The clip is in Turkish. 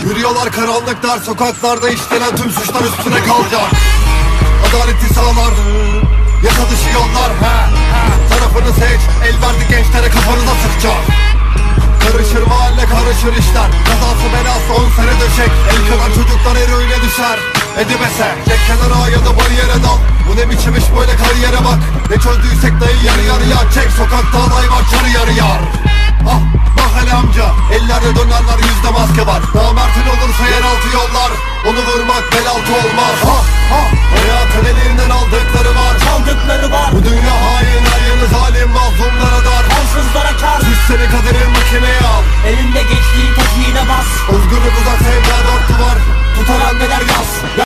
Yürüyorlar karanlıklar, sokaklarda işlenen tüm suçlar üstüne kalacak. Adaleti sağlar, yasa dışı yollar. Tarafını seç, el verdi gençlere, kafanıza sıkacak. Karışır mahalle, karışır işler. Kazası belası 10 sene döşek. El kadar çocuklar eroine düşer. Edibese, çek kenara ya da bariyere dal. Bu ne biçim iş, böyle kariyere bak. Ne çözdüysek dayı yarı yarıya çek. Sokakta alay var, çarı yarı yar. Ah, bak hele amca, ellerde dönerler, yüzde maske var. Namertin olursa yeraltı yollar. Onu vurmak bel altı olmaz. Hayatın elinden aldı